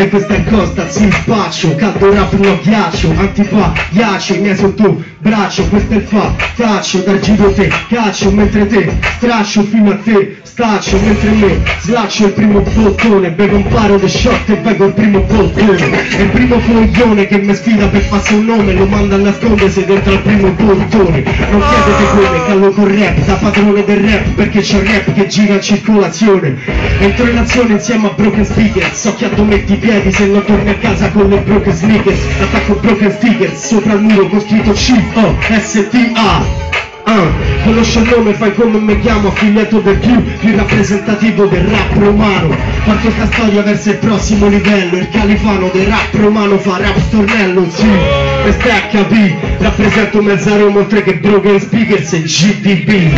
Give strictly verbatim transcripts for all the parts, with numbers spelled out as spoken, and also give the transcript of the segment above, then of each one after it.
E questa è Costa, si spaccio, caldo rap lo ghiaccio, antifa, ghiaccio, i miei sotto braccio, questo è il fa, faccio, dal giro te, caccio, mentre te, straccio fino a te, staccio, mentre me, slaccio il primo bottone, bevo un paro di shot e bevo il primo bottone, e il primo foglione che mi sfida per farsi un nome, lo manda a nascondersi dentro al primo bottone, non chiedete come, callo con rap, da padrone del rap, perché c'è rap che gira in circolazione, entro in azione insieme a Broken Speakers, so che dove metti i piedi se non torni a casa con le broken sneakers, attacco broken stickers, sopra il muro con scritto C O S T A. Uh, conosce il nome, fai come mi chiamo, affiliato del più, più rappresentativo del rap romano. Porto sta storia verso il prossimo livello, il califano del rap romano fa rap stornello, sì, questo è H B, rappresento mezza Roma oltre che Broken Speakers e G D B.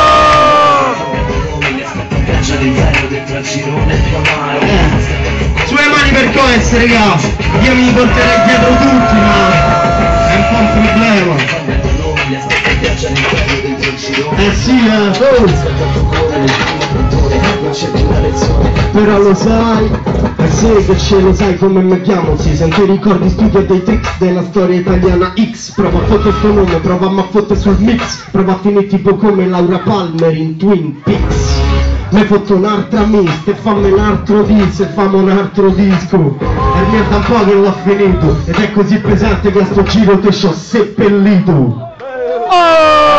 Eh. Sulle mani per coes, raga, io mi porterei dietro tutti, ma è un po' un problema. Eh sì, eh, oh. Però lo sai, eh sì che ce lo sai come mi chiamo, sì, se ti ricordi studia dei tricks della storia italiana X, prova a fottere sto nome, prova a fottere sul mix, prova a finire tipo come Laura Palmer in Twin Peaks. Mi fotto un'altra mista e fammi un altro disco e fammi un altro disco. E merda un po' che l'ho finito ed è così pesante che a sto giro te c'ho seppellito. Oh!